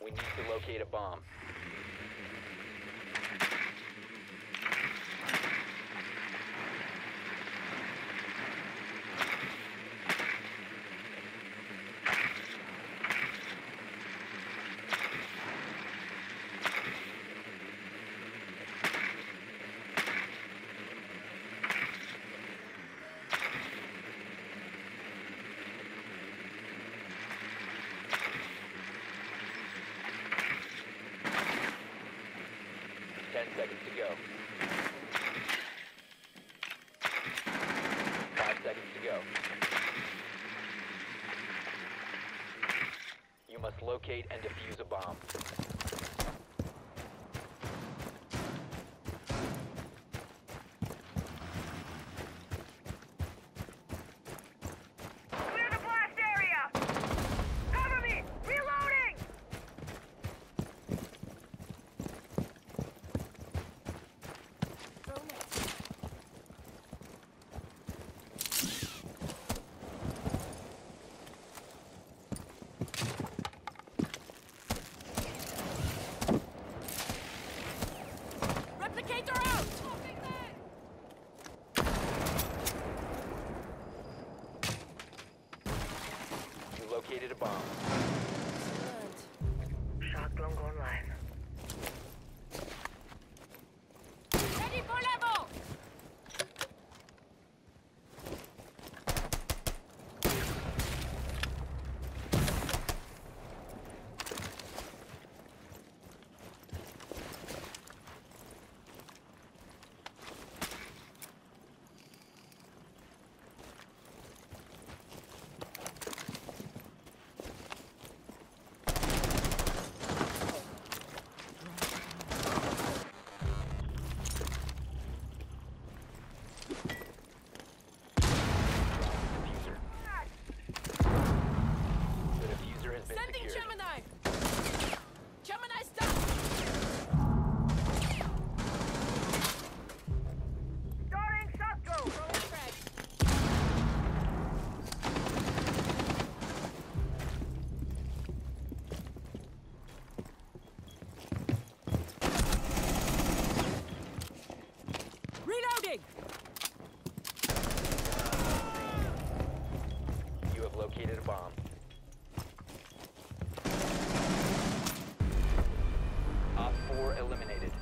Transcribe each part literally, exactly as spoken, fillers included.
We need to locate a bomb. Ten seconds to go. Five seconds to go. You must locate and defuse a bomb. Clear the blast area! Cover me! Reloading! Replicator out! You located a bomb. Shock drone going live. Ready for level! Diffuser. The diffuser has been Sending secured. Gemini! Gemini stop! Starting shock drone! Throwing frag. Reloading! You have located a bomb. Op four eliminated.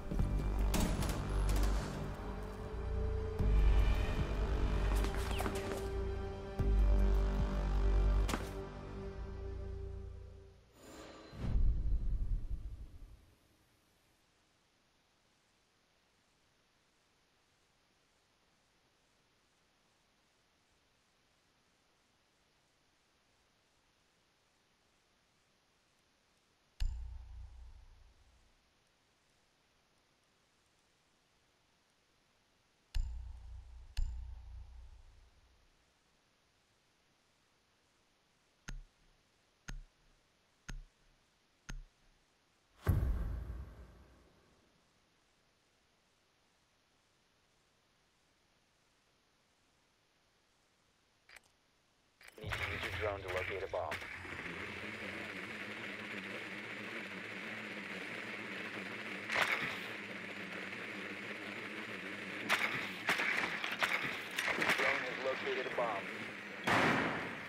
Need to use your drone to locate a bomb. Your drone has located a bomb.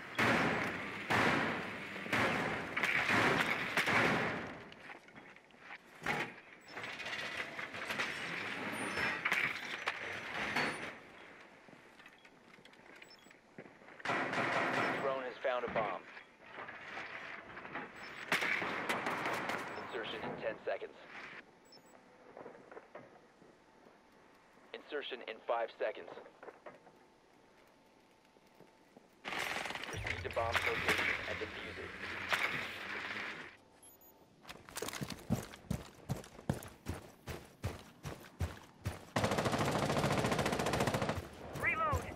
Drone has found a bomb. Insertion in ten seconds. Insertion in five seconds. Proceed to bomb's location and defuse it. Reload!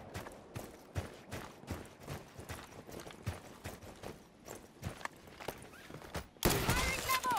Firing level!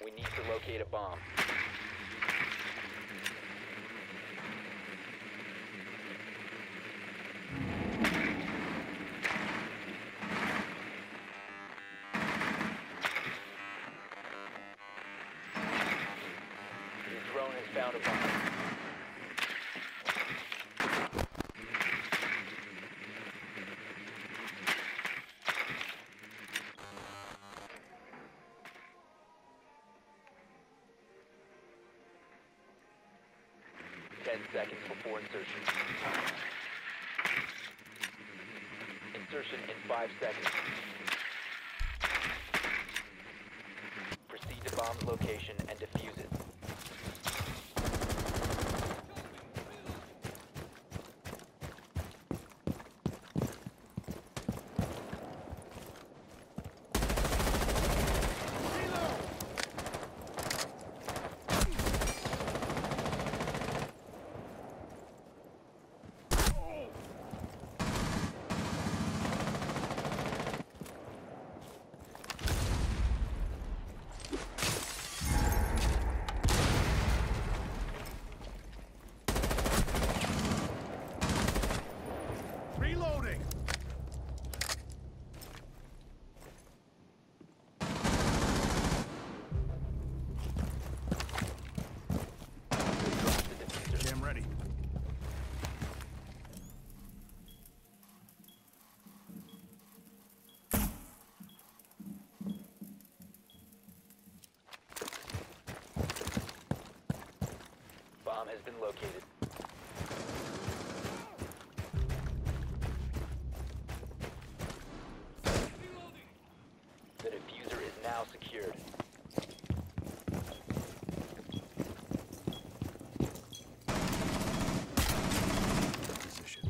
We need to locate a bomb. Your drone has found a bomb. Ten seconds before insertion. Insertion in five seconds. Proceed to bomb's location and defuse it. Reloading! Drop the diffuser. Cam ready. Bomb has been located. The diffuser is now secured. Position.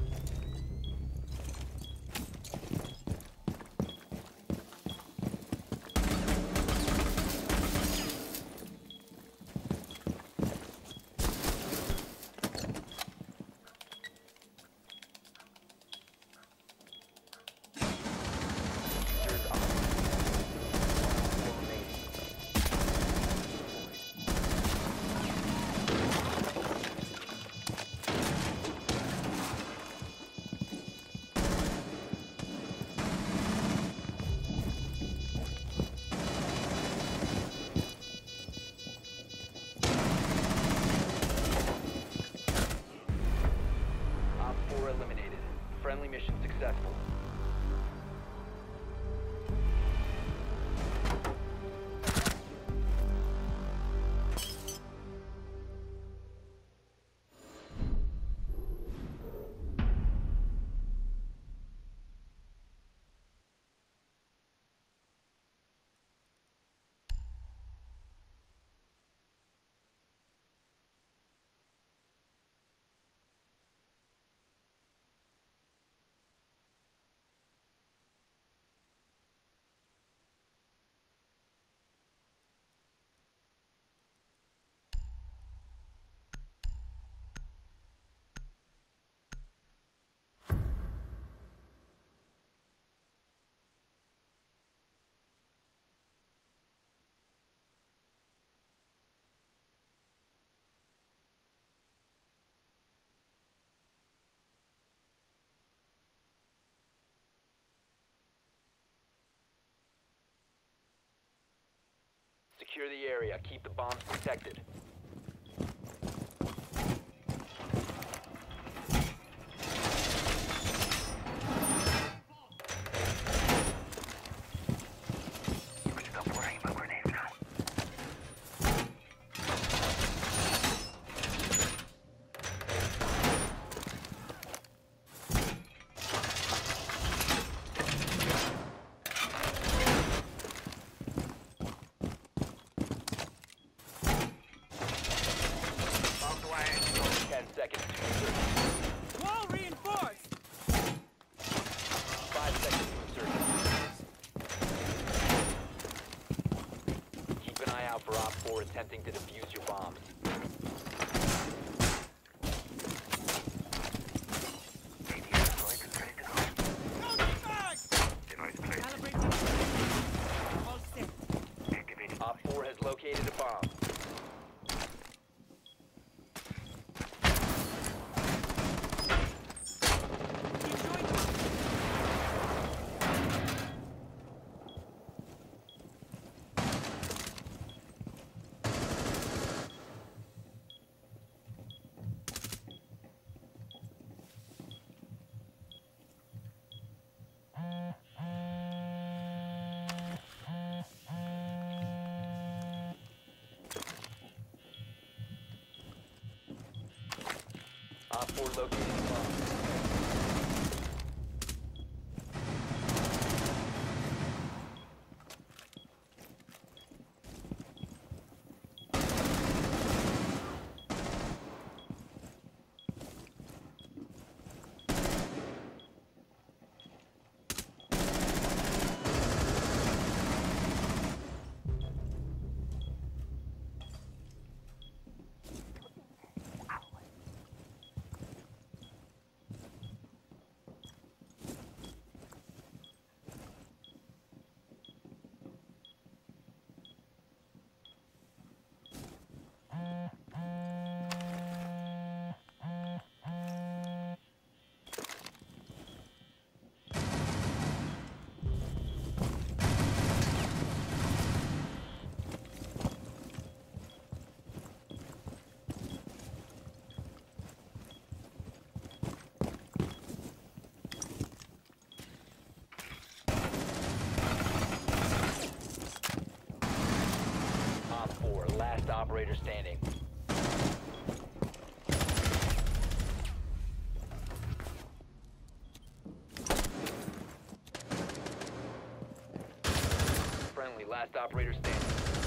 Diffuser is on. Four remaining. Op four eliminated. Friendly mission successful. Secure the area. Keep the bombs protected. Op four located a bomb. Op four, last operator standing. Friendly, last operator standing.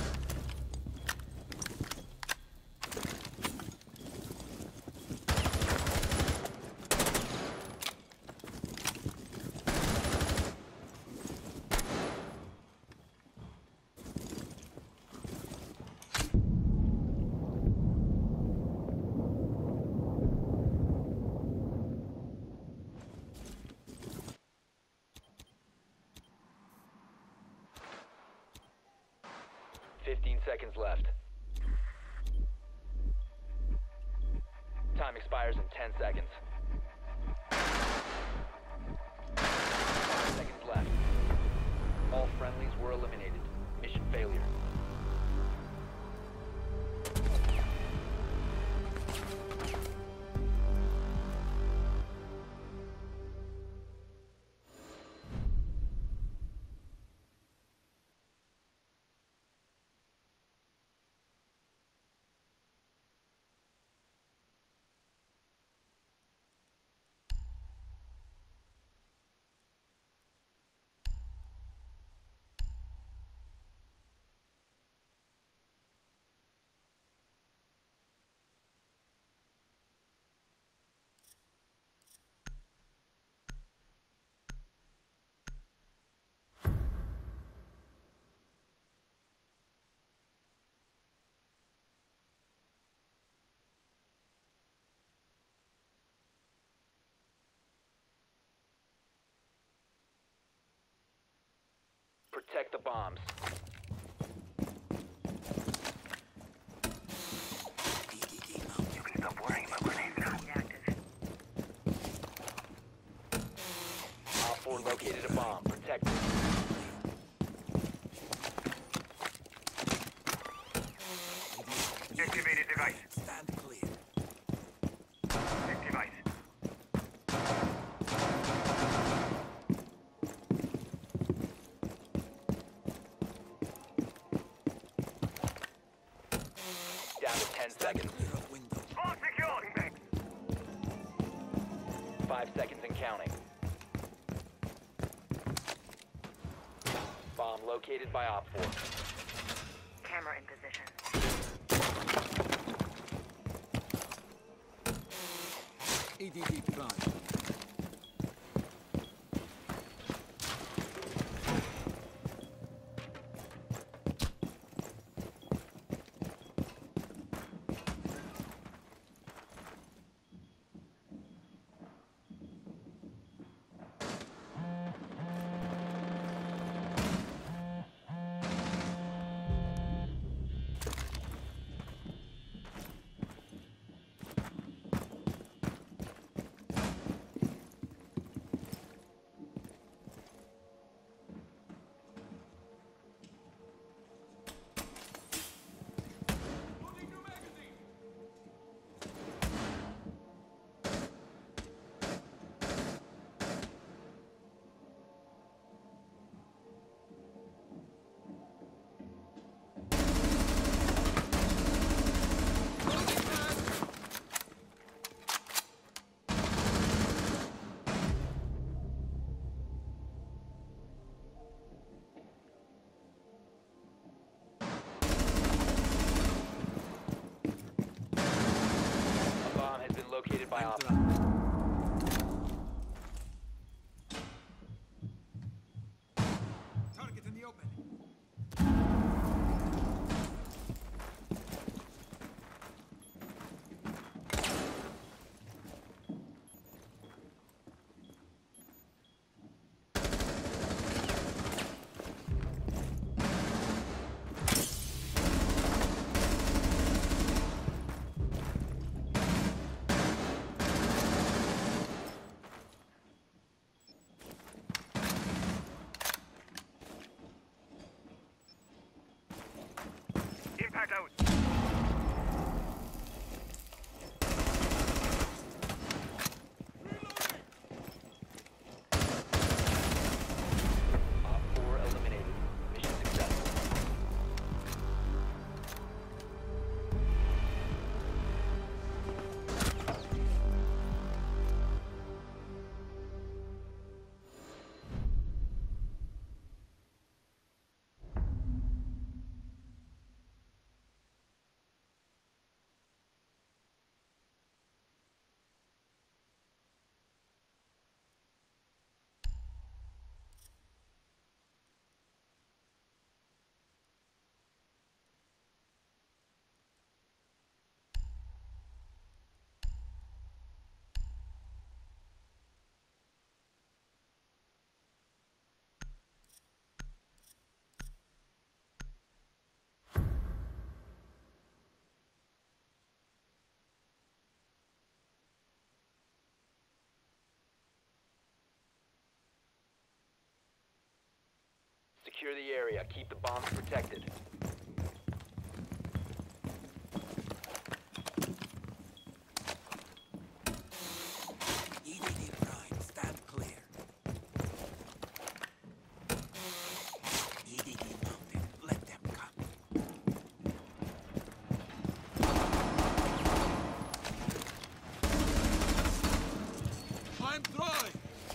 Fifteen seconds left. Time expires in ten seconds. Five seconds left. All friendlies were eliminated. Mission failure. Protect the bombs. You can stop worrying about grenades now. Op four located a bomb. Protect it. Activated device. Stand clear. Check device. Down to ten seconds. Clear of window. All secured. Five seconds and counting. Bomb located by Op four. Camera in position. E D D prime. by I'm op. trapped. Target in the open. Impact out. Op four eliminated. Mission successful. Secure the area. Keep the bombs protected. E D D Prime, stand clear. E D D mounted, let them come. I'm dry!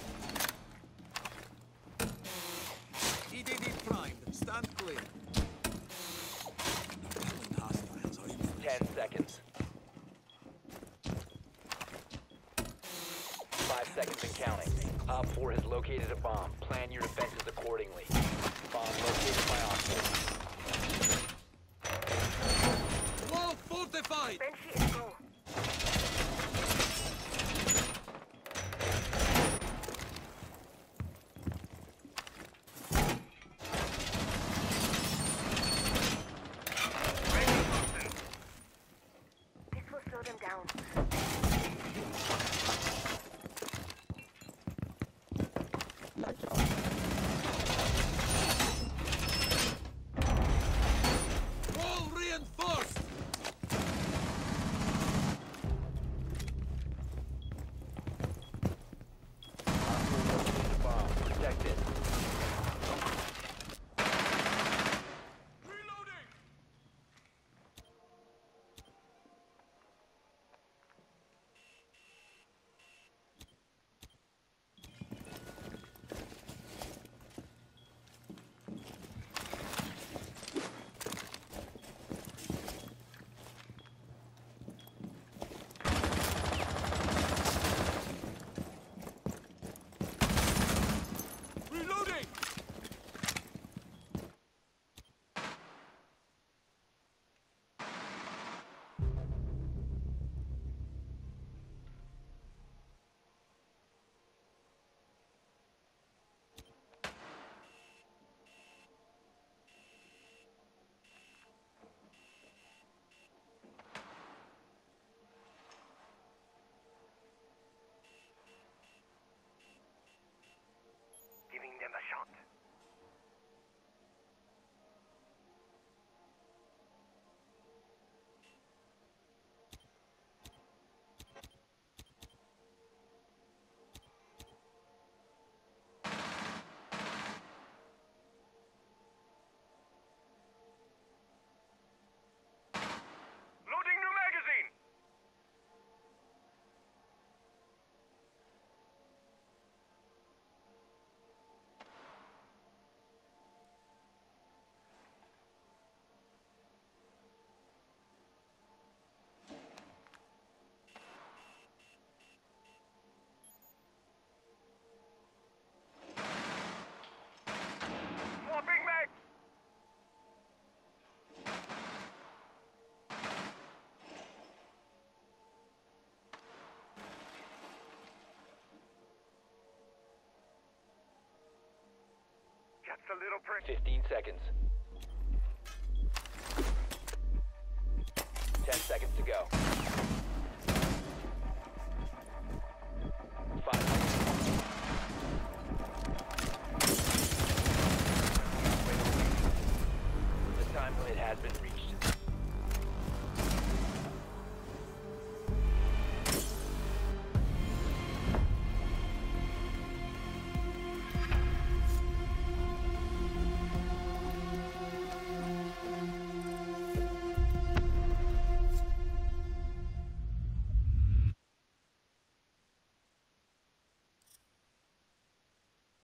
E D D Prime, stand clear. Incoming hostiles are in Ten seconds. Five seconds and counting. Op four has located a bomb. Plan your defenses accordingly. Bomb located by Op four. Wall fortified! Banshee is go. This will slow them down. Wall reinforced! That's a little prick. fifteen seconds. ten seconds to go. Five. The time limit has been reached.